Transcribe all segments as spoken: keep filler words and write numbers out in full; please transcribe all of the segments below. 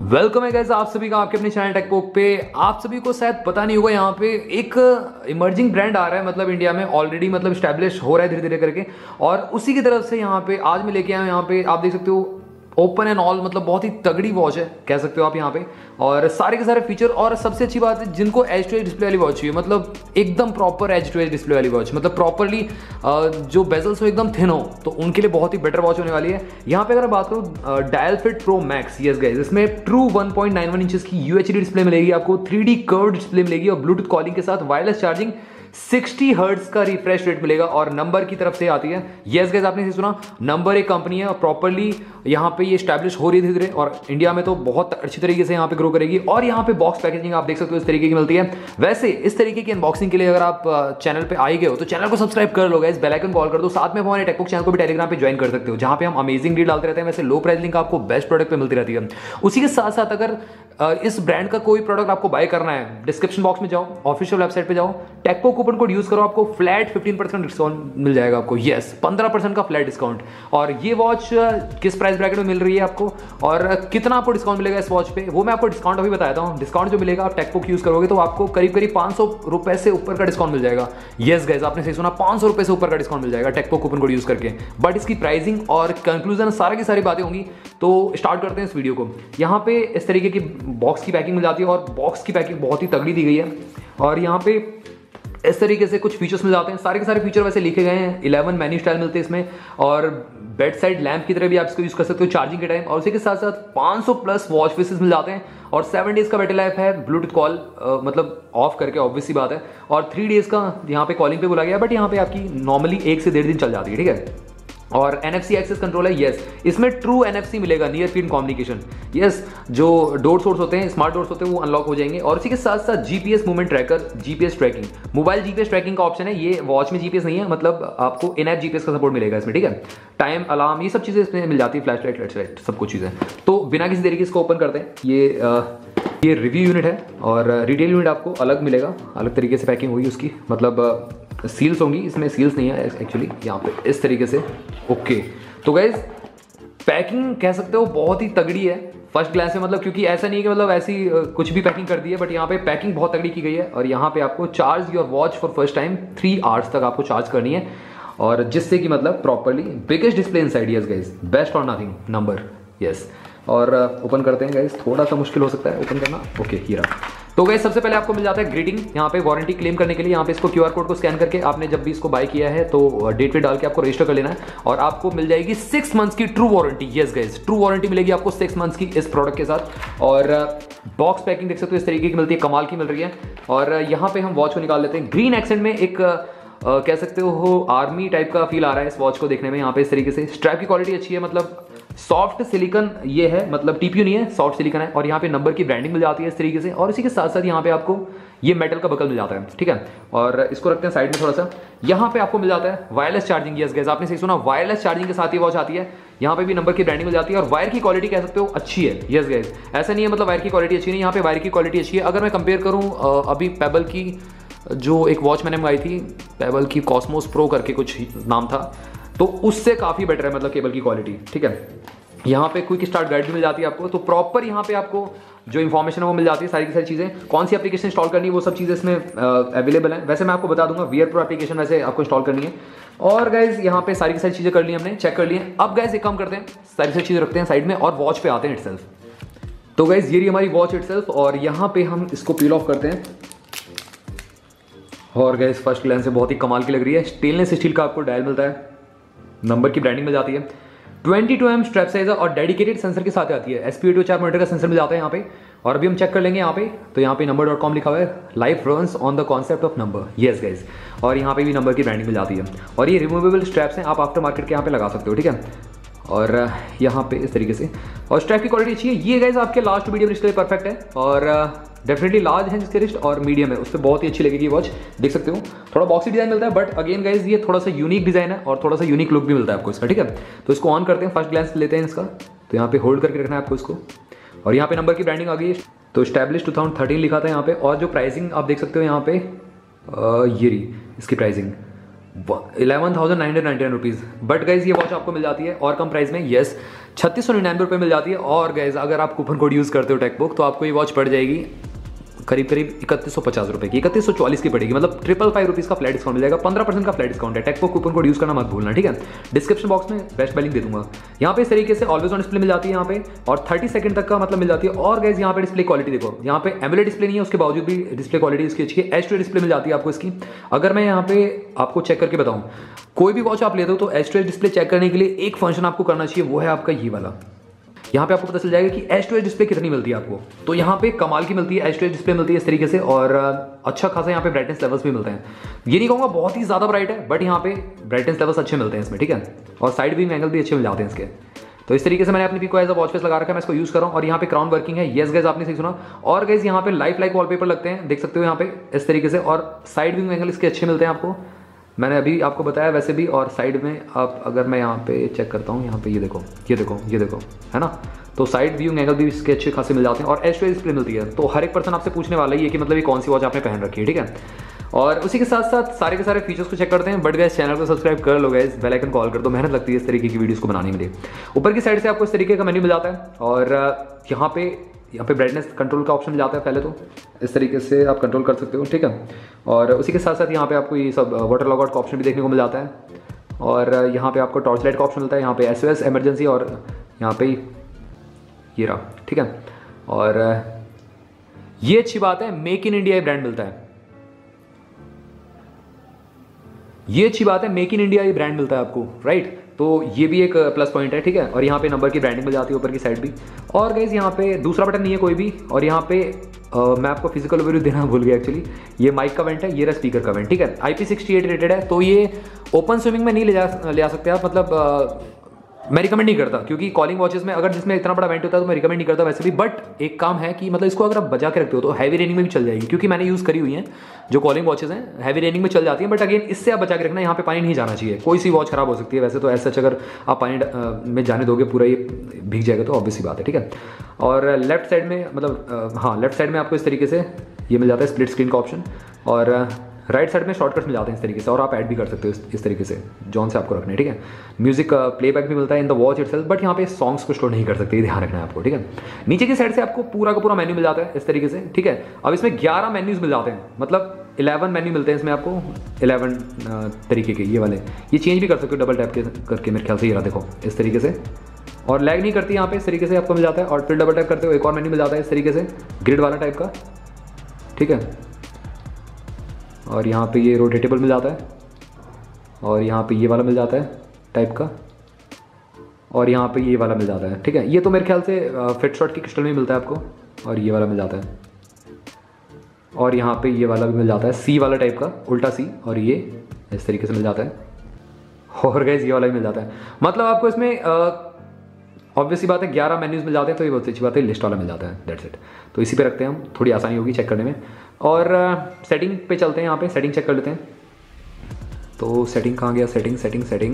Welcome है guys, आप सभी का आपके अपने चैनल टेकपोक पे। आप सभी को शायद पता नहीं होगा, यहाँ पे एक इमर्जिंग ब्रांड आ रहा है, मतलब इंडिया में ऑलरेडी मतलब स्टैब्लिश हो रहा है धीरे धीरे करके। और उसी की तरफ से यहाँ पे आज मैं लेके आया हूँ, यहाँ पे आप देख सकते हो ओपन एंड ऑल, मतलब बहुत ही तगड़ी वॉच है कह सकते हो आप यहाँ पे। और सारे के सारे फीचर, और सबसे अच्छी बात है जिनको एज टू एज डिस्प्ले वाली वॉच चाहिए, मतलब एकदम proper edge to edge display वाली वॉच, मतलब प्रॉपरली जो बेजल्स हो एकदम थिन हो, तो उनके लिए बहुत ही बेटर वॉच होने वाली है। यहाँ पे अगर बात करूँ Dialfit pro max, yes guys, इसमें true one point nine one inches की यूएचडी डिस्प्ले मिलेगी आपको, थ्री डी कर्व्ड डिस्प्ले मिलेगी और ब्लूटूथ कॉलिंग के साथ वायरलेस चार्जिंग, साठ हर्ट्ज का रिफ्रेश रेट मिलेगा और नंबर की तरफ से आती है। यस गाइस, आपने सुना, नंबर एक कंपनी है और प्रॉपर्ली यहाँ पे ये स्टैब्लिश हो रही है धीरे धीरे, और इंडिया में तो बहुत अच्छी तरीके से यहाँ पे ग्रो करेगी। और यहाँ पे बॉक्स पैकेजिंग आप देख सकते हो इस तरीके की मिलती है। वैसे इस तरीके की अनबॉक्सिंग के लिए अगर आप चैनल पे आए गए हो तो चैनल को सब्सक्राइब कर लो गाइस, बेल आइकन कॉल कर दो, साथ में हमारे टेकपोक चैनल को भी टेलीग्राम पे ज्वाइन कर सकते हो, जहाँ पे हम अमेजिंग डील डालते रहते हैं। वैसे लो प्राइस लिंक आपको बेस्ट प्रोडक्ट पे मिलती रहती है। उसी के साथ साथ अगर इस ब्रांड का कोई प्रोडक्ट आपको बाय करना है, डिस्क्रिप्शन बॉक्स में जाओ, ऑफिशियल वेबसाइट पे जाओ, टेकपोक कूपन कोड यूज करो, आपको फ्लैट फिफ्टीन परसेंट डिस्काउंट मिल जाएगा आपको। यस, पंद्रह परसेंट का फ्लैट डिस्काउंट। और ये वॉच किस प्राइस ब्रैकेट में मिल रही है आपको और कितना आपको डिस्काउंट मिलेगा इस वॉच पे, वो मैं आपको डिस्काउंट अभी बताता हूँ। डिस्काउंट जो मिलेगा, आप टेकपोक यूज करोगे तो आपको करीब करीब पाँच सौ रुपए से ऊपर का डिस्काउंट मिल जाएगा। यस गाइस, आपने सही सुना, पाँच सौ रुपए से ऊपर का डिस्काउंट मिल जाएगा टेकपोक कूपन कोड यूज करके। बट इसकी प्राइसिंग और कंक्लूजन सारी की सारी बातें होंगी, तो स्टार्ट करते हैं इस वीडियो को। यहाँ पे इस तरीके की बॉक्स की पैकिंग मिल जाती है और बॉक्स की पैकिंग बहुत ही तगड़ी दी गई है। और यहाँ पे इस तरीके से कुछ फीचर्स मिल जाते हैं, सारे के सारे फीचर वैसे लिखे गए हैं। इलेवन मेन्यू स्टाइल मिलते हैं इसमें, और बेड साइड लैंप की तरह भी आप इसको यूज कर सकते हो चार्जिंग के टाइम। और उसी के साथ साथ पाँच सौ प्लस वॉच फेसेस मिल जाते हैं और सेवन डेज का बैटरी लाइफ है, ब्लूटूथ कॉल मतलब ऑफ करके, ऑब्वियस सी बात है। और थ्री डेज का यहाँ पे कॉलिंग पे बोला गया, बट यहाँ पे आपकी नॉर्मली एक से डेढ़ दिन चल जाती है, ठीक है। और N F C access control है, यस, इसमें ट्रू एन एफ सी मिलेगा, नियर फील्ड कम्युनिकेशन। यस, जो डोर सोर्स होते हैं, स्मार्ट डोर्स होते हैं, वो अनलॉक हो जाएंगे। और इसी के साथ साथ GPS movement tracker, GPS tracking, mobile GPS tracking का ऑप्शन है। ये वॉच में जीपीएस नहीं है, मतलब आपको इन ऐप जीपीएस का सपोर्ट मिलेगा इसमें, ठीक है। टाइम, अलार्म, ये सब चीजें इसमें मिल जाती है, फ्लैश लाइट, फ्लैश लाइट, सब कुछ चीजें। तो बिना किसी देरी के इसको ओपन करते हैं। ये आ, ये रिव्यू यूनिट है और रिटेल यूनिट आपको अलग मिलेगा, अलग तरीके से पैकिंग होगी उसकी, मतलब सील्स होंगी, इसमें सील्स नहीं है एक्चुअली, यहाँ पे इस तरीके से। ओके, तो गाइज पैकिंग कह सकते हो बहुत ही तगड़ी है फर्स्ट ग्लांस में, मतलब क्योंकि ऐसा नहीं है कि मतलब ऐसी कुछ भी पैकिंग कर दी है, बट यहाँ पे पैकिंग बहुत तगड़ी की गई है। और यहाँ पे आपको charge your watch for first time, three hours तक आपको चार्ज करनी है, और जिससे कि मतलब properly biggest display inside, yes guys, best और नथिंग नंबर, यस। और ओपन करते हैं गाइज, थोड़ा सा मुश्किल हो सकता है ओपन करना। ओके, ये रहा। तो गाइस सबसे पहले आपको मिल जाता है ग्रीटिंग, यहाँ पे वारंटी क्लेम करने के लिए। यहाँ पे इसको क्यूआर कोड को स्कैन करके आपने जब भी इसको बाय किया है तो डेट पे डाल के आपको रजिस्टर कर लेना है, और आपको मिल जाएगी सिक्स मंथ्स की true warranty. Yes guys, true warranty मिलेगी आपको सिक्स मंथ्स की इस प्रोडक्ट के साथ। और बॉक्स पैकिंग देख सकते हो इस तरीके की मिलती है, कमाल की मिल रही है। और यहाँ पे हम वॉच को निकाल लेते हैं। ग्रीन एक्सेंट में एक Uh, कह सकते हो आर्मी टाइप का फील आ रहा है इस वॉच को देखने में। यहाँ पे इस तरीके से स्ट्रैप की क्वालिटी अच्छी है, मतलब सॉफ्ट सिलिकॉन ये है, मतलब टीपीयू नहीं है, सॉफ्ट सिलिकॉन है। और यहाँ पे नंबर की ब्रांडिंग मिल जाती है इस तरीके से, और इसी के साथ साथ यहाँ पे आपको ये मेटल का बकल मिल जाता है, ठीक है। और इसको रखते हैं साइड में थोड़ा सा। यहाँ पे आपको मिल जाता है वायरलेस चार्जिंग। यस गाइस, आपने सही सुना, वायरलेस चार्जिंग के साथ ये वॉच आती है। यहाँ पे भी नंबर की ब्रांडिंग मिल जाती है और वायर की क्वालिटी कह सकते हो अच्छी है। यस गाइस, ऐसा नहीं है मतलब वायर की क्वालिटी अच्छी नहीं, यहाँ पे वायर की क्वालिटी अच्छी है। अगर मैं कंपेयर करूँ अभी पेबल की जो एक वॉच मैंने मंगाई थी, पेबल की कॉस्मोस प्रो करके कुछ नाम था, तो उससे काफ़ी बेटर है मतलब केबल की क्वालिटी, ठीक है। यहाँ पे क्विक स्टार्ट गाइड भी मिल जाती है आपको, तो प्रॉपर यहाँ पे आपको जो इन्फॉर्मेशन है वो मिल जाती है, सारी की सारी चीज़ें, कौन सी एप्लीकेशन इंस्टॉल करनी है वो सब चीज़ें इसमें अवेलेबल है। वैसे मैं आपको बता दूंगा, वियर प्रो एप्लीकेशन वैसे आपको इंस्टॉल करनी है। और गाइज यहाँ पे सारी की सारी चीज़ें कर ली हमने, चेक कर ली है। अब गाइज एक काम करते हैं, सारी सारी चीज़ें रखते हैं साइड में और वॉच पे आते हैं इटसेल्फ। तो गाइज ये रही हमारी वॉच इटसेल्फ, और यहाँ पे हम इसको पील ऑफ करते हैं। और गाइस फर्स्ट ग्लैंस से बहुत ही कमाल की लग रही है। स्टेनलेस स्टील का आपको डायल मिलता है, नंबर की ब्रांडिंग मिल जाती है, twenty two M strap size और डेडिकेटेड सेंसर के साथ आती है। एस पी ए टू चार मॉनिटर का सेंसर मिल जाता है यहाँ पे। और अभी हम चेक कर लेंगे यहाँ पे, तो यहाँ पे नंबर डॉट कॉम लिखा हुआ है, life runs on the concept of number. Yes guys, और यहाँ पे भी नंबर की ब्रांडिंग मिल जाती है। और ये रिमूवेबल स्ट्रैप्स हैं, आप आफ्टर मार्केट के यहाँ पे लगा सकते हो, ठीक है। और यहाँ पे इस तरीके से, और स्ट्रैप की क्वालिटी अच्छी है। ये गाइस आपके लार्ज टू मीडियम रिस्ट के लिए परफेक्ट है, और डेफिनेटली लार्ज है जिसके रिस्ट, और मीडियम है उस पर बहुत ही अच्छी लगेगी वॉच, देख सकते हो। थोड़ा बॉक्सी डिजाइन मिलता है, बट अगेन गाइस ये थोड़ा सा यूनिक डिजाइन है और थोड़ा सा यूनिक लुक भी मिलता है आपको इसका, ठीक है। तो इसको ऑन करते हैं, फर्स्ट ग्लांस लेते हैं इसका। तो यहाँ पे होल्ड करके रखना है आपको इसको, और यहाँ पे नंबर की ब्रांडिंग आ गई है, तो स्टैब्लिश टू थाउजेंड थर्टीन लिखा था यहाँ पे। और जो प्राइसिंग आप देख सकते हो यहाँ पे, ये रही इसकी pricing, eleven thousand nine hundred ninety nine rupees. But guys ये वॉच आपको मिल जाती है और कम प्राइस में, येस छत्तीस सौ निन्यानवे रुपये मिल जाती है। और गाइज अगर आप कूपन कोड यूज़ करते हो टेकबुक, तो आपको ये वॉच पड़ जाएगी करीब करीब इकतीस सौ पचास रुपये की, इकतीस सौ चालीस की पड़ेगी। मतलब ट्रिपल फाइव रुपीज़ का फ्लैट डिस्काउंट मिल जाएगा, पंद्रह परसेंट का फ्लैट डिस्काउंट है। टेकबुक कूपन कोड यूज़ करना मत भूलना, ठीक है। डिस्क्रिप्शन बॉक्स में बेस्ट लिंक दे दूंगा। यहाँ पे इस तरीके से ऑलवेज ऑन डिस्प्ले मिल जाती है यहाँ पे, और थर्टी सेकंड तक का मतलब मिल जाती है। और गाइज यहाँ पे डिस्प्ले क्वालिटी देखो, यहाँ पे एमोलेड डिस्प्ले नहीं है, उसके बावजूद भी डिस्प्ले क्वालिटी इसकी अच्छी है। एच टू डिस्प्ले मिल जाती है आपको इसकी। अगर मैं यहाँ पे आपको चेक करके बताऊँ, कोई भी वॉच आप लेते हो तो एच टू डिस्प्ले चेक करने के लिए एक फंक्शन आपको करना चाहिए, वो है आपका ये वाला। यहाँ पे आपको पता चल जाएगा कि एच टू एच डिस्प्ले कितनी मिलती है आपको। तो यहाँ पे कमाल की मिलती है, एच टू एच डिस्प्ले मिलती है इस तरीके से, और अच्छा खासा यहाँ पे ब्राइटनेस लेवल्स भी मिलते हैं। ये नहीं कहूँगा बहुत ही ज़्यादा ब्राइट है, बट यहाँ पे ब्राइटनेस लेवल्स अच्छे मिलते हैं इसमें, ठीक है। और साइड व्यू एंगल भी अच्छे मिल जाते हैं इसके। तो इस तरीके से मैंने अपनी पिक को एज अ वॉच फेस लगा रखा है, मैं इसको यूज़ कर रहा हूँ। और यहाँ पे क्राउन वर्किंग है, येस गाइस आपने सही सुना। और गाइस यहाँ पे लाइफ लाइक वॉलपेपर लगते हैं, देख सकते हो यहाँ पे इस तरीके से। और साइड व्यू एंगल इसके अच्छे मिलते हैं आपको, मैंने अभी आपको बताया वैसे भी। और साइड में आप अगर मैं यहाँ पे चेक करता हूँ, यहाँ पे ये देखो ये देखो ये देखो, है ना। तो साइड व्यू एंगल भी इसके अच्छे खासे मिल जाते हैं, और एच टू एच डिस्प्ले मिलती है। तो हर एक पर्सन आपसे पूछने वाला ही है कि मतलब ये कौन सी वॉच आपने पहन रखी है, ठीक है। और उसी के साथ साथ सारे के सारे फीचर्स को चेक करते हैं। बट गाइस चैनल को सब्सक्राइब कर लो गाइस, बेल आइकन कॉल कर दो, मेहनत लगती है इस तरीके की वीडियोस को बनाने में। ऊपर की साइड से आपको इस तरीके का मेन्यू मिल जाता है, और यहाँ पे यहाँ पे ब्राइटनेस कंट्रोल का ऑप्शन मिल जाता है। पहले तो इस तरीके से आप कंट्रोल कर सकते हो, ठीक है। और उसी के साथ साथ यहाँ पे आपको ये सब वाटर लॉग आउट का ऑप्शन भी देखने को मिल जाता है। और यहाँ पे आपको टॉर्च लाइट का ऑप्शन मिलता है, यहाँ पे एस ओ एस इमरजेंसी, और यहाँ पे ये रहा, ठीक है। और ये अच्छी बात है, मेक इन इंडिया ब्रांड मिलता है। ये अच्छी बात है, मेक इन इंडिया ये ब्रांड मिलता है आपको, राइट। तो ये भी एक प्लस पॉइंट है, ठीक है। और यहाँ पे नंबर की ब्रांडिंग मिल जाती है ऊपर की साइड भी। और गाइज यहाँ पे दूसरा बटन नहीं है कोई भी। और यहाँ पे आ, मैं आपको फिजिकल ओवरव्यू देना भूल गया एक्चुअली। ये माइक का वेंट है, ये रहा स्पीकर का वेंट, ठीक है। I P sixty eight rated है, तो ये ओपन स्विमिंग में नहीं ले जा ले आ सकते आप। मतलब आ, मैं रिकमेंड नहीं करता, क्योंकि कॉलिंग वॉचेस में अगर जिसमें इतना बड़ा वेंट होता है तो मैं रिकमेंड नहीं करता वैसे भी। बट एक काम है कि मतलब इसको अगर आप बचा के रखते हो तो हैवी रेनिंग में भी चल जाएगी, क्योंकि मैंने यूज़ करी हुई है जो कॉलिंग वॉचेस हैं, हैवी रेनिंग में चल जाती हैं। बट अगेन इससे आप बचा के रखना, यहाँ पे पानी नहीं जाना चाहिए। कोई सी वॉच खराब हो सकती है वैसे तो, ऐसा अगर आप पानी में जाने दोगे पूरा ये भीग जाएगा, तो ऑब्वियस सी बात है, ठीक है। और लेफ्ट साइड में मतलब हाँ लेफ्ट साइड में आपको इस तरीके से ये मिल जाता है स्प्लिट स्क्रीन का ऑप्शन। और राइट साइड में शॉर्टकट्स मिल जाते हैं इस तरीके से, और आप ऐड भी कर सकते हो इस, इस तरीके से जॉन से आपको रखना है, ठीक है। म्यूजिक प्लेबैक भी मिलता है in the watch itself, but यहाँ पे सॉन्ग्स को स्टोर नहीं कर सकते, ये ध्यान रखना है आपको, ठीक है। नीचे की साइड से आपको पूरा का पूरा मेन्यू मिल जाता है इस तरीके से, ठीक है। अब इसमें ग्यारह मेन्यूज मिल जाते हैं, मतलब इलेवन मेन्यू मिलते हैं इसमें आपको, इलेवन तरीके के ये वाले। ये चेंज भी कर सकते हो डबल टैप के करके, मेरे ख्याल से ये रहा देखो इस तरीके से। और लैग नहीं करती यहाँ पे, इस तरीके से आपको मिल जाता है। और फिर डबल टैप करते हो एक और मेन्यू मिल जाता है इस तरीके से, ग्रिड वाला टाइप का, ठीक है। और यहाँ पे ये रोटेटेबल मिल जाता है, और यहाँ पे ये वाला मिल जाता है टाइप का, और यहाँ पे ये वाला मिल जाता है, ठीक है। ये तो मेरे ख्याल से फिट शॉट की क्रिस्टल में मिलता है आपको, और ये वाला मिल जाता है। और यहाँ पे ये वाला भी मिल जाता है, सी वाला टाइप का, उल्टा सी, और ये इस तरीके से मिल जाता है। और गाइस ये वाला भी मिल जाता है। मतलब आपको इसमें ऑब्वियसली बात है ग्यारह मेन्यूज मिल जाते हैं, तो ये बहुत अच्छी बात है, लिस्ट वाला मिल जाता है, दैट्स इट। तो इसी पे रखते हैं हम, थोड़ी आसानी होगी चेक करने में। और सेटिंग पे चलते हैं, यहाँ पे सेटिंग चेक कर लेते हैं। तो सेटिंग कहाँ गया, सेटिंग सेटिंग सेटिंग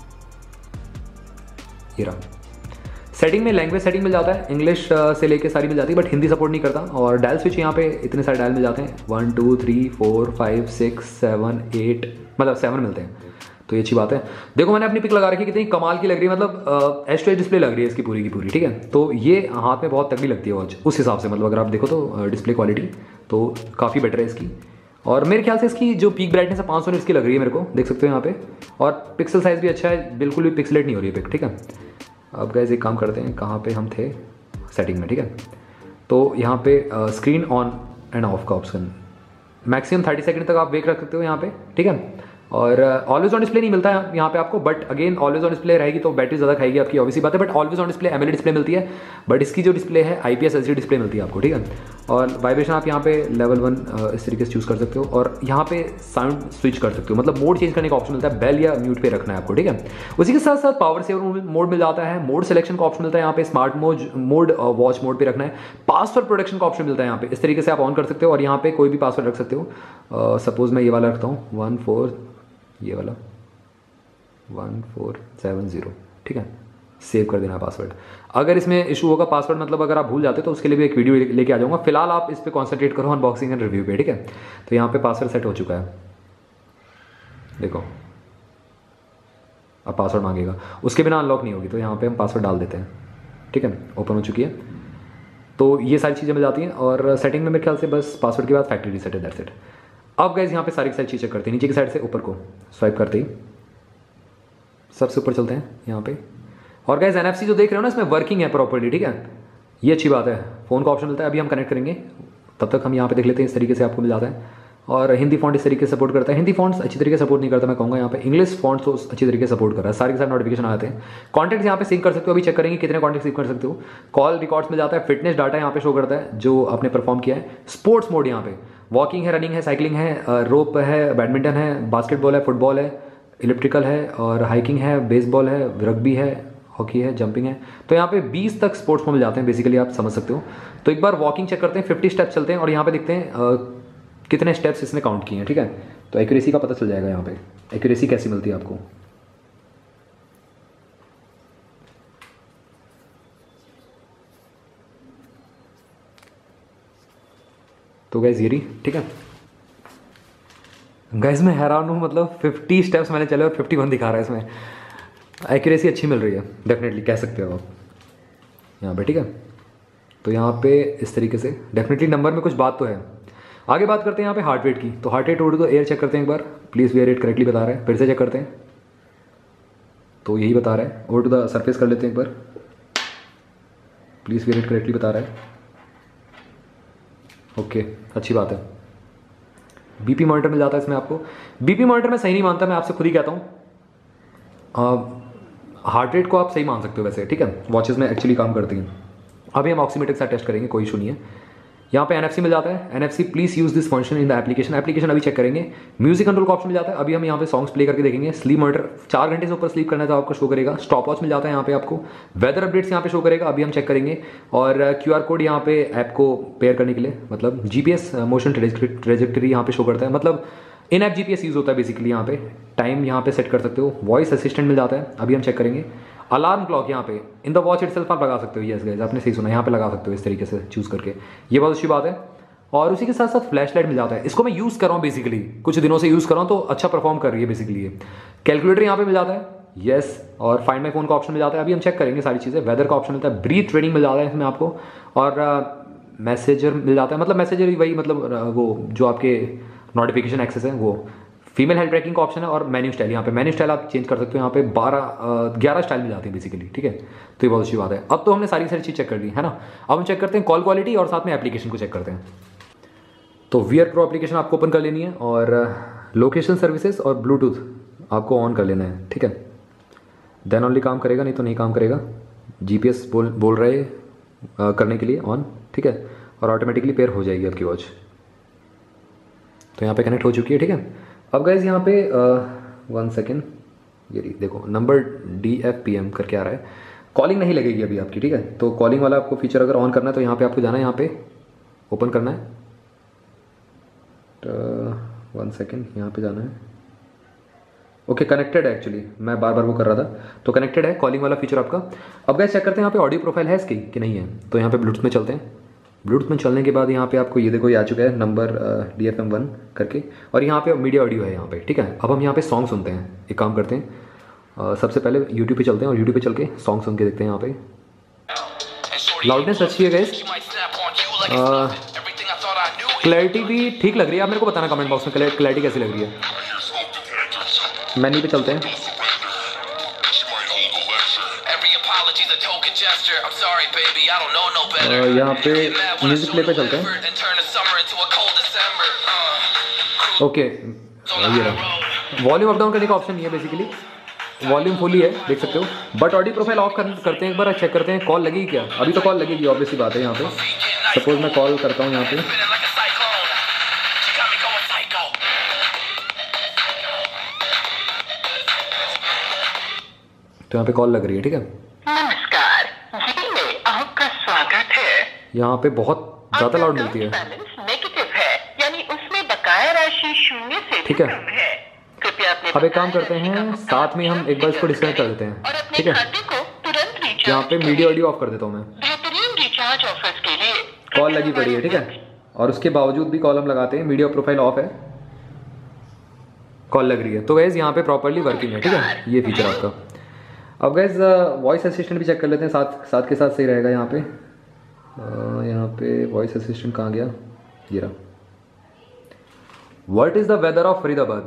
ये रहा। सेटिंग में लैंग्वेज सेटिंग मिल जाता है, इंग्लिश से लेके सारी मिल जाती है, बट हिंदी सपोर्ट नहीं करता। और डायल स्विच यहाँ पे इतने सारे डायल मिल जाते हैं, one two three four five six seven eight, मतलब सेवन मिलते हैं, तो ये अच्छी बात है। देखो मैंने अपनी पिक लगा रखी, कितनी कमाल की लग रही है, मतलब एच टू एच डिस्प्ले लग रही है इसकी पूरी की पूरी, ठीक है। तो ये हाथ में बहुत तगड़ी लगती है वॉच उस हिसाब से, मतलब अगर आप देखो तो डिस्प्ले क्वालिटी तो काफ़ी बेटर है इसकी। और मेरे ख्याल से इसकी जो पीक ब्राइटनेस है पाँच सौ निट्स की लग रही है मेरे को, देख सकते हो यहाँ पे। और पिक्सल साइज़ भी अच्छा है, बिल्कुल भी पिक्सलेट नहीं हो रही है पिक, ठीक है। अब गाइस एक काम करते हैं, कहाँ पे हम थे, सेटिंग में, ठीक है। तो यहाँ पे स्क्रीन ऑन एंड ऑफ का ऑप्शन, मैक्सिमम थर्टी सेकंड तक आप वेट रख सकते हो यहाँ पे, ठीक है। और ऑलवेज ऑन डिस्प्ले नहीं मिलता है यहाँ पे आपको, but again always on display रहेगी तो बैटरी ज़्यादा खाएगी आपकी, ऑब्वियसली बात है। But always on display AMOLED display मिलती है, बट इसकी जो डिस्प्ले है आईपीएस एलसीडी डिस्प्ले मिलती है आपको, ठीक है। और वाइब्रेशन आप यहाँ पे लेवल वन इस तरीके से चूज़ कर सकते हो, और यहाँ पे साउंड स्विच कर सकते हो, मतलब मोड चेंज करने का ऑप्शन मिलता है, बेल या म्यूट पे रखना है आपको, ठीक है। उसी के साथ साथ पावर सेवर मोड मिल जाता है, मोड सिलेक्शन का ऑप्शन मिलता है यहाँ पे, smart mode mode watch mode पे रखना है, पासवर्ड प्रोटेक्शन का ऑप्शन मिलता है यहाँ पे, इस तरीके से आप ऑन कर सकते हो। और यहाँ पे कोई भी पासवर्ड रख सकते हो, सपोज मैं ये वाला रखता हूँ, वन फोर ये वाला वन फोर सेवन ज़ीरो, ठीक है, सेव कर देना पासवर्ड। अगर इसमें इशू होगा पासवर्ड, मतलब अगर आप भूल जाते तो उसके लिए भी एक वीडियो लेके आ जाऊंगा, फिलहाल आप इस पे कॉन्सेंट्रेट करो अनबॉक्सिंग एंड रिव्यू पे, ठीक है। तो यहाँ पे पासवर्ड सेट हो चुका है, देखो अब पासवर्ड मांगेगा, उसके बिना अनलॉक नहीं होगी, तो यहाँ पे हम पासवर्ड डाल देते हैं। ठीक है, ओपन हो चुकी है। तो ये सारी चीज़ें मिल जाती हैं और सेटिंग में मेरे ख्याल से बस पासवर्ड के बाद फैक्ट्री रीसेट है, दैट्स इट। अब गाइस यहाँ पे सारी की सारी चीज़ें करते हैं, नीचे की साइड से ऊपर को स्वाइप करते ही सबसे ऊपर चलते हैं यहाँ पे। और गाइस एनएफसी जो देख रहे हो ना, इसमें वर्किंग है प्रॉपर्ली। ठीक है, ये अच्छी बात है। फ़ोन का ऑप्शन मिलता है, अभी हम कनेक्ट करेंगे, तब तक हम यहाँ पे देख लेते हैं। इस तरीके से आपको मिल जाता है और हिंदी फॉन्ट इस तरीके से सपोर्ट करता है। हिंदी फॉन्ट्स अच्छी तरीके से सपोर्ट नहीं करता मैं कहूँगा, यहाँ पे इंग्लिश फॉन्ट्स तो अच्छी तरीके से सपोर्ट कर रहा है। सारे के सारे नोटिफिकेशन आते हैं। कॉन्टैक्ट्स यहाँ पे सिंक कर सकते हो, अभी चेक करेंगे कितने कॉन्टैक्ट सिंक कर सकते हो। कॉल रिकॉर्ड्स में जाता है, फिटनेस डाटा यहाँ पे शो करता है जो आपने परफॉर्म किया है। स्पोर्ट्स मोड यहाँ पे वॉकिंग है, रनिंग है, साइकिलिंग है, रोप है, बैडमिंटन है, बास्केटबॉल है, फुटबॉल है, इलेक्ट्रिकल है और हाइकिंग है, बेसबॉल है, रग्बी है, हॉकी है, जंपिंग है। तो यहाँ पे बीस तक स्पोर्ट्स में मिल जाते हैं बेसिकली, आप समझ सकते हो। तो एक बार वॉकिंग चेक करते हैं, पचास स्टेप्स चलते हैं और यहाँ पे देखते हैं आ, कितने स्टेप्स इसने काउंट किए हैं। ठीक है, तो एक्यूरेसी का पता चल जाएगा यहाँ पे, एक्यूरेसी कैसी मिलती है आपको। तो गाइस ये रही। ठीक है गाइस, मैं हैरान हूँ, मतलब पचास स्टेप्स मैंने चले और इक्यावन दिखा रहा है इसमें। एक्यूरेसी अच्छी मिल रही है, डेफिनेटली कह सकते हो आप यहाँ पे। ठीक है, तो यहाँ पे इस तरीके से डेफिनेटली नंबर में कुछ बात तो है। आगे बात करते हैं यहाँ पे हार्ट रेट की। तो heart rate over the air check करते हैं एक बार, प्लीज़ वी रेट करेक्टली बता रहा है। फिर से चेक करते हैं, तो यही बता रहा है। ओवर टू द सरफेस कर लेते हैं एक बार, प्लीज़ वी रेट करेक्टली बता रहा है। ओके, अच्छी बात है। बीपी मॉनिटर मिल जाता है इसमें आपको। बीपी मॉनिटर मैं सही नहीं मानता, मैं आपसे खुद ही कहता हूँ। हार्ट रेट को आप सही मान सकते हो वैसे। ठीक है, वॉचेस में एक्चुअली काम करती हैं। अभी हम ऑक्सीमीटर के साथ टेस्ट करेंगे, कोई इशू नहीं है। यहाँ पे एनएफसी मिल जाता है। NFC please use this function in the application. Application अभी चेक करेंगे। म्यूजिक कंट्रोल का ऑप्शन मिल जाता है, अभी हम यहाँ पे सॉन्ग्स प्ले करके देखेंगे। स्लीप मॉनिटर, चार घंटे से ऊपर स्लीप करना है तो आपको शो करेगा। स्टॉप वॉच मिल जाता है यहाँ पे आपको। वेदर अपडेट्स यहाँ पे शो करेगा, अभी हम चेक करेंगे। और क्यूआर कोड यहाँ पे ऐप को पेयर करने के लिए, मतलब जीपीएस मोशन ट्रेजेक्टरी यहाँ पे शो करता है, मतलब इन ऐप जीपीएस यूज होता है बेसिकली। यहाँ पे टाइम यहाँ पे सेट कर सकते हो। वॉइस असिस्टेंट मिल जाता है, अभी हम चेक करेंगे। अलार्म क्लॉक यहाँ पे इन द वॉच इटसेल्फ आप लगा सकते हो। यस गाइस, आपने सही सुना, यहाँ पे लगा सकते हो इस तरीके से चूज करके, ये बहुत अच्छी बात है। और उसी के साथ साथ फ्लैश लाइट मिल जाता है। इसको मैं यूज़ कर रहा हूँ बेसिकली, कुछ दिनों से यूज़ कर रहा हूँ, तो अच्छा परफॉर्म कर रही है बेसिकली ये। कैलकुलेटर यहाँ पे मिल जाता है, यस। और फाइंड माई फोन का ऑप्शन मिल जाता है, अभी हम चेक करेंगे सारी चीज़ें। वेदर का ऑप्शन मिलता है, ब्रीथ ट्रेनिंग मिल जाता है इसमें आपको। और मैसेजर मिल जाता है, मतलब मैसेजर वही, मतलब वो जो आपके नोटिफिकेशन एक्सेस है वो। फीमेल हेल्थ ट्रैकिंग का ऑप्शन है और मेन्यू स्टाइल, यहाँ पे मेन्यू स्टाइल आप चेंज कर सकते हो। यहाँ पे बारह ग्यारह स्टाइल मिल जाते हैं बेसिकली। ठीक है, तो ये बहुत अच्छी बात है। अब तो हमने सारी सारी चीज़ चेक कर दी है ना। अब हम चेक करते हैं कॉल क्वालिटी और साथ में एप्लीकेशन को चेक करते हैं। तो वीआर प्रो एप्लीकेशन आपको ओपन कर लेनी है और लोकेशन सर्विसेज और ब्लूटूथ आपको ऑन कर लेना है। ठीक है, देन ओनली काम करेगा, नहीं तो नहीं काम करेगा। जीपीएस बोल बोल रहे आ, करने के लिए ऑन। ठीक है, और ऑटोमेटिकली पेयर हो जाएगी आपकी वॉच। तो यहाँ पे कनेक्ट हो चुकी है। ठीक है, अब गाइज यहाँ पे वन सेकेंड, ये देखो number D F P M करके आ रहा है। कॉलिंग नहीं लगेगी अभी आपकी। ठीक है, तो कॉलिंग वाला आपको फीचर अगर ऑन करना है तो यहाँ पे आपको जाना है, यहाँ पे ओपन करना है। वन सेकेंड, यहाँ पे जाना है। ओके, कनेक्टेड है एक्चुअली, मैं बार बार वो कर रहा था। तो कनेक्टेड है कॉलिंग वाला फीचर आपका। अब गाइस चेक करते हैं यहाँ पे ऑडियो प्रोफाइल है इसकी कि नहीं है। तो यहाँ पे ब्लूटूथ में चलते हैं। ब्लूटूथ में चलने के बाद यहाँ पे आपको ये देखो, ये आ चुका है number D F M one करके, और यहाँ पे मीडिया ऑडियो है यहाँ पे। ठीक है, अब हम यहाँ पे सॉन्ग सुनते हैं। एक काम करते हैं, uh, सबसे पहले यूट्यूब पे चलते हैं और यूट्यूब पे चल के सॉन्ग सुन के देखते हैं। यहाँ पे लाउडनेस अच्छी है गाइस, क्लैरिटी भी ठीक लग रही है। आप मेरे को बताना कमेंट बॉक्स में क्लैरिटी कैसी लग रही है। मेन्यू पे चलते हैं। यहाँ पे म्यूजिक प्ले पे चलते हैं। ओके, ये रहा। वॉल्यूम अप डाउन करने का ऑप्शन नहीं है बेसिकली, वॉल्यूम फुल ही है, देख सकते हो। बट ऑडियो प्रोफाइल ऑफ कर, करते हैं एक बार, चेक करते हैं कॉल लगेगी क्या। अभी तो कॉल लगेगी, ऑब्वियसली बात है। यहाँ पे सपोज मैं कॉल करता हूँ यहाँ पे, तो यहाँ पे कॉल लग रही है। ठीक है, नमस्कार, जी में आपका स्वागत है। यहाँ पे बहुत ज्यादा लाउड मिलती है। नेगेटिव है, यानी उसमें बकाया राशि शून्य से ठीक है, कम है। कृपया अपने अब एक काम करते हैं, साथ में हम एक बार इसको डिस्कनेक्ट कर देते हैं। ठीक है, यहाँ पे मीडिया ऑडियो ऑफ कर देता हूँ मैं। बेहतरीन रिचार्ज ऑफर्स के लिए कॉल लगी पड़ी है। ठीक है, और उसके बावजूद भी कॉल हम लगाते हैं, मीडिया प्रोफाइल ऑफ है, कॉल लग रही है। तो गैस यहाँ पे प्रॉपरली वर्किंग है, ठीक है, ये फीचर आपका। अब गैस वॉइस असिस्टेंट भी चेक कर लेते हैं, साथ साथ के साथ सही रहेगा यहाँ पे। uh, यहाँ पे वॉइस असिस्टेंट कहाँ गया, ये रहा। What is the weather of Faridabad?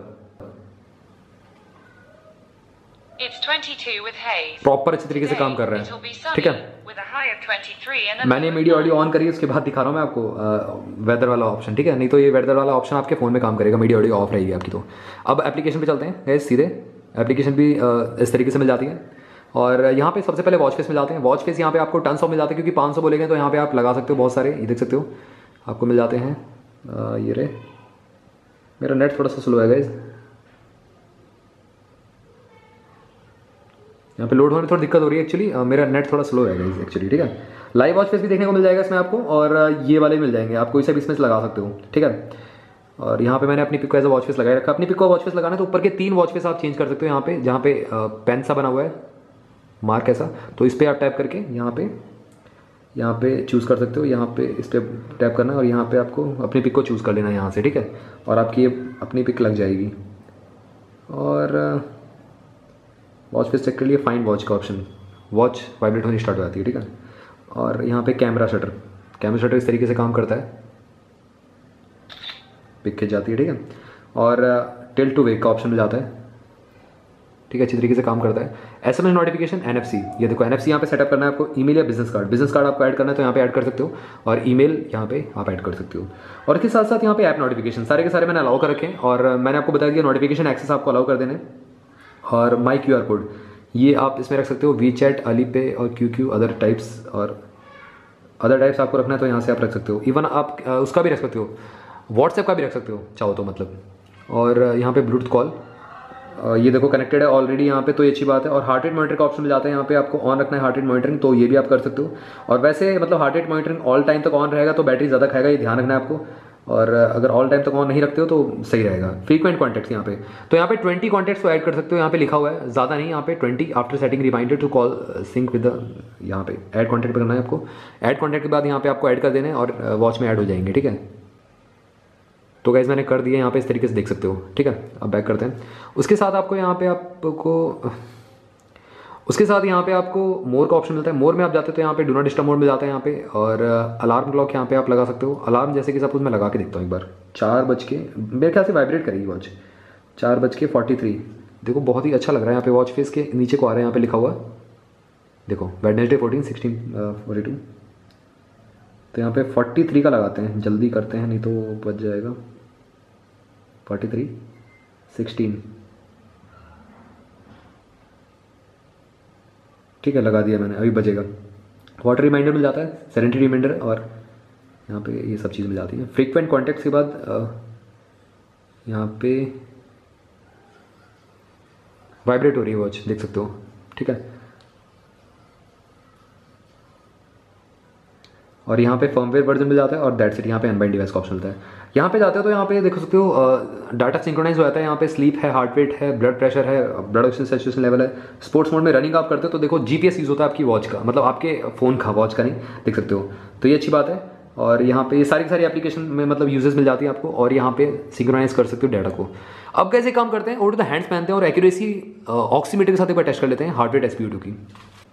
Proper अच्छी तरीके से काम कर रहा है, ठीक है। मैंने मीडिया ऑडियो ऑन करी, उसके बाद दिखा रहा हूँ मैं आपको वेदर वाला ऑप्शन, ठीक है। नहीं तो ये वेदर वाला ऑप्शन आपके फ़ोन में काम करेगा, मीडिया ऑडियो ऑफ रहेगी आपकी। तो अब एप्लीकेशन पे चलते हैं गैस, सीधे एप्लीकेशन भी इस तरीके से मिल जाती है। और यहाँ पे सबसे पहले वॉच फेस मिल जाते हैं। वॉच फेस यहाँ पे आपको टन सौ मिल जाते हैं, क्योंकि पाँच सौ बोलेंगे तो यहाँ पे आप लगा सकते हो बहुत सारे, ये देख सकते हो आपको मिल जाते हैं। ये रे, मेरा नेट थोड़ा सा स्लो है गाइस, यहाँ पे लोड होने में थोड़ी दिक्कत हो रही है एक्चुअली, मेरा नेट थोड़ा स्लो है गाइस एक्चुअली, ठीक है। लाइव वॉच फेस भी देखने को मिल जाएगा इसमें आपको, और ये वाले मिल जाएंगे, आप कोई सा भी इसमें लगा सकते हो, ठीक है। और यहाँ पे मैंने अपनी पिक को एज अ वॉच फेस लगाए रखा। अपनी पिक को वॉच फेस लगाना है तो ऊपर के तीन वॉच फेस आप चेंज कर सकते हो। यहाँ पे जहाँ पे पेन सा बना हुआ है, मार्क ऐसा, तो इस पर आप टैप करके यहाँ पे यहाँ पे चूज़ कर सकते हो। यहाँ पे इस पर टैप करना है और यहाँ पे आपको अपनी पिक को चूज़ कर लेना है यहाँ से, ठीक है। और आपकी ये अपनी पिक लग जाएगी। और वॉच फेस चेक कर लिए, फाइंड वॉच का ऑप्शन, वॉच वाइब्रेट होनी स्टार्ट हो जाती है, ठीक है। और यहाँ पे कैमरा शटर, कैमरा शटर इस तरीके से काम करता है, पिक खिंच जाती है, ठीक है। और टिल्ट टू वेक का ऑप्शन मिल जाता है, ठीक है, अच्छी तरीके से काम करता है। एसएमएस नोटिफिकेशन, एनएफसी, ये देखो एनएफसी यहाँ पे सेटअप करना है आपको। ईमेल या बिजनेस कार्ड, बिजनेस कार्ड आपको ऐड करना है तो यहाँ पे ऐड कर सकते हो, और ईमेल यहाँ पे आप ऐड कर सकते हो। और इसके साथ साथ यहाँ पे ऐप नोटिफिकेशन सारे के सारे मैंने अलाउ कर रखे हैं, और मैंने आपको बता दिया नोटिफिकेशन एक्सेस आपको अलाउ कर देने। और माई क्यू आर कोड ये आप इसमें रख सकते हो, वी चैट, अलीपे और क्यू क्यू, अदर टाइप्स, और अदर टाइप्स आपको रखना है तो यहाँ से आप रख सकते हो। इवन आप उसका भी रख सकते हो, व्हाट्सएप का भी रख सकते हो चाहो तो, मतलब। और यहाँ पे ब्लूटूथ कॉल, ये देखो कनेक्टेड है ऑलरेडी यहाँ पे, तो ये अच्छी बात है। और हार्ट रेट मॉनिटर का ऑप्शन मिल जाता है यहाँ पे, आपको ऑन रखना है हार्ट रेट मॉनिटरिंग, तो ये भी आप कर सकते हो। और वैसे मतलब heart rate monitoring all time तक ऑन रहेगा तो बैटरी ज़्यादा खाएगा, ये ध्यान रखना है आपको। और अगर ऑल टाइम तक ऑन नहीं रखते हो तो सही रहेगा। फ्रीक्वेंट कॉन्टैक्ट्स यहाँ पे, तो यहाँ पे ट्वेंटी कॉन्टैक्ट्स को ऐड कर सकते हो, यहाँ पे लिखा हुआ है, ज़्यादा नहीं, यहाँ पे twenty. After setting reminder to call sync with the, यहाँ पे ऐड कॉन्टैक्ट पे करना है आपको। ऐड कॉन्टैक्ट के बाद यहाँ पे आपको ऐड कर देना है और वॉच में ऐड हो जाएंगे, ठीक है। तो गाइस मैंने कर दिया यहाँ पे, इस तरीके से देख सकते हो, ठीक है। अब बैक करते हैं। उसके साथ आपको यहाँ पे आपको उसके साथ यहाँ पे आपको मोर का ऑप्शन मिलता है। मोर में आप जाते हो तो यहाँ पे डू नॉट डिस्टर्ब मोड मिल जाता है यहाँ पे, और अलार्म क्लॉक यहाँ पे आप लगा सकते हो। अलार्म जैसे कि सपोज मैं लगा के देखता हूँ एक बार, चार बज के मेरे ख्याल से वाइब्रेट करेगी वॉच, चार बज के फोर्टी थ्री। देखो बहुत ही अच्छा लग रहा है यहाँ पे, वॉच फेस के नीचे को आ रहा है यहाँ पे लिखा हुआ, देखो Wednesday fourteen sixteen forty two. तो यहाँ पे फोर्टी थ्री का लगाते हैं, जल्दी करते हैं नहीं तो बच जाएगा। फोर्टी थ्री सिक्सटीन, ठीक है, लगा दिया मैंने, अभी बजेगा। वाटर रिमाइंडर मिल जाता है, सेरेनिटी रिमाइंडर, और यहाँ पे ये सब चीज़ मिल जाती है। फ्रीक्वेंट कॉन्टैक्ट्स के बाद यहाँ पे वाइब्रेट हो रही है वॉच, देख सकते हो, ठीक है। और यहाँ पे फर्मवेयर वर्जन मिल जाता है, और दैट्स इट। यहाँ पे अनबाइंड डिवाइस का ऑप्शन मिलता है। यहाँ पे जाते हो तो यहाँ पे देख सकते हो डाटा सिंक्रोनाइज हो जाता है। यहाँ पे स्लीप है, हार्ट रेट है, ब्लड प्रेशर है, ब्लड ऑक्सीजन सैचुरेशन लेवल है। स्पोर्ट्स मोड में रनिंग आप करते हो तो देखो जीपीएस यूज़ होता है आपकी वॉच का, मतलब आपके फ़ोन का, वॉच का नहीं, देख सकते हो। तो ये अच्छी बात है। और यहाँ पे ये सारी की सारी एप्लीकेशन में मतलब यूजेस मिल जाती है आपको, और यहाँ पे सिंक्रोनाइज कर सकते हो डाटा को। अब कैसे काम करते हैं, ओवर द हैंड्स पहनते हैं और एक्यूरेसी ऑक्सीमीटर के साथ एक बार टेस्ट कर लेते हैं, heart rate S P O two की।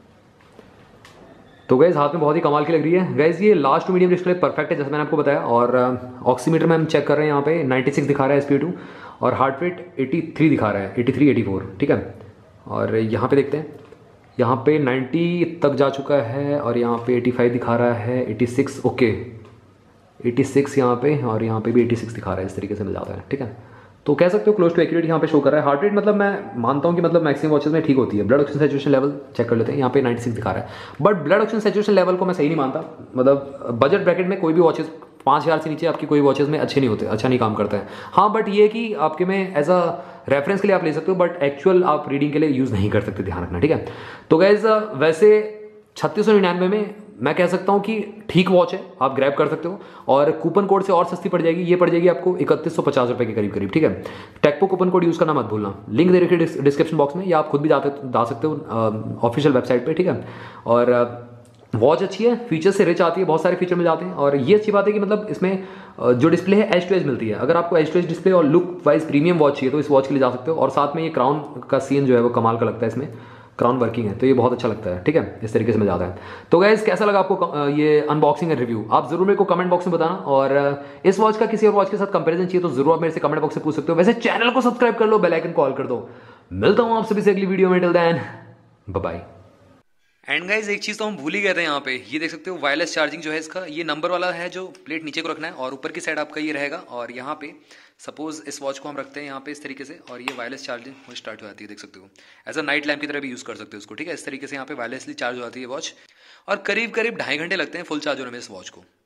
तो गैस हाथ में बहुत ही कमाल की लग रही है। गैस ये last two medium display perfect है जैसे मैंने आपको बताया। और ऑक्सीमीटर में हम चेक कर रहे हैं, यहाँ पे नाइन्टी सिक्स दिखा रहा है एस पी ओ टू, और हार्ट रेट एटी थ्री दिखा रहा है, एटी थ्री एटी फोर, ठीक है। और यहाँ पे देखते हैं, यहाँ पे नाइन्टी तक जा चुका है, और यहाँ पे एटी फाइव दिखा रहा है, eighty six, okay, eighty six यहाँ पे, और यहाँ पे भी एटी सिक्स दिखा रहा है, इस तरीके से मिल जाता है, ठीक है। तो कह सकते हो क्लोज टू एक्यूरेट यहाँ पे शो कर रहा है। हार्ट रेट मतलब मैं मानता हूँ कि मतलब मैक्सिमम वॉचेस में ठीक होती है। Blood oxygen saturation level check कर लेते हैं, यहाँ पे नाइन्टी सिक्स दिखा रहा है, but blood oxygen saturation level को मैं सही नहीं मानता। मतलब बजट ब्रैकेट में कोई भी वॉचेस पाँच हज़ार से नीचे आपकी कोई वॉचेस में अच्छे नहीं होते, अच्छा नहीं काम करता है। हाँ, बट ये कि आपके में एज अ रेफरेंस के लिए आप ले सकते हो, बट एक्चुअल आप रीडिंग के लिए यूज़ नहीं कर सकते, ध्यान रखना, ठीक है। तो गाइस वैसे छत्तीस सौ निन्यानवे में मैं कह सकता हूँ कि ठीक वॉच है, आप ग्रैब कर सकते हो। और कूपन कोड से और सस्ती पड़ जाएगी, ये पड़ जाएगी आपको इकतीस सौ पचास रुपये के करीब करीब, ठीक है। टेकपो कूपन कोड यूज़ करना मत भूलना, लिंक दे रखिए डिस्क्रिप्शन बॉक्स में, या आप खुद भी जाते जा सकते हो ऑफिशियल वेबसाइट पे, ठीक है। और वॉच अच्छी है, फीचर से रिच आती है, बहुत सारे फीचर मिल जाते हैं। और ये अच्छी बात है कि मतलब इसमें जो डिस्प्ले है एज टू एज मिलती है। अगर आपको एज टू एज डिस्प्ले और लुक वाइज प्रीमियम वॉच चाहिए तो इस वॉच के लिए जा सकते हो। और साथ में ये क्राउन का सीन जो है वो कमाल का लगता है, इसमें क्राउन वर्किंग है तो ये बहुत अच्छा लगता है। ठीक है, इस तरीके से मिल जाता है। तो गाइस कैसा लगा आपको ये अनबॉक्सिंग एंड रिव्यू, आप जरूर मेरे को कमेंट बॉक्स में बताना। और इस वॉच का किसी और वॉच के साथ कंपैरिजन चाहिए तो जरूर आप मेरे से कमेंट बॉक्स में पूछ सकते हो। वैसे चैनल को सब्सक्राइब कर लो, बेल आइकन कॉल कर दो। मिलता हूं आप सभी से अगली वीडियो में, till then bye bye. And guys एक चीज तो हम भूल ही गए थे, यहाँ पे ये देख सकते हो वायरलेस चार्जिंग जो है इसका, ये नंबर वाला है जो प्लेट नीचे को रखना है और ऊपर की साइड आपका ये रहेगा। और यहाँ पे सपोज इस वॉच को हम रखते हैं यहाँ पे इस तरीके से और ये वायरलेस चार्जिंग हो स्टार्ट हो जाती है, देख सकते हो। एज अ नाइट लैम्प की तरह भी यूज कर सकते हो उसको। ठीक है, इस तरीके से यहाँ पे वायरलेसली चार्ज हो जाती है वॉच और करीब करीब ढाई घंटे लगते हैं फुल चार्ज होने में इस वॉच को।